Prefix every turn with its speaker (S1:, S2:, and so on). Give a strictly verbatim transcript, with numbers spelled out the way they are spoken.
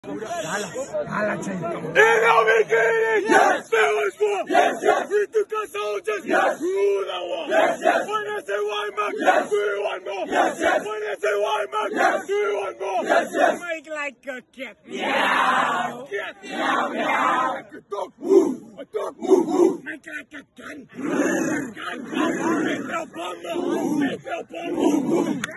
S1: En our beginning, yes, there was war. Yes, yes. We took our soldiers, yes, through the war. Yes, yes. When I say why, Mark, yes, do you want more? Yes, yes. When I say why, Mark, yes, do you want more? Yes, yes. Make like a cat. Meow. Cat. Meow, meow. Like a dog. Woof. A dog. Woof, woof. Make like a gun. Gun. Make a bomber. Make a bomber.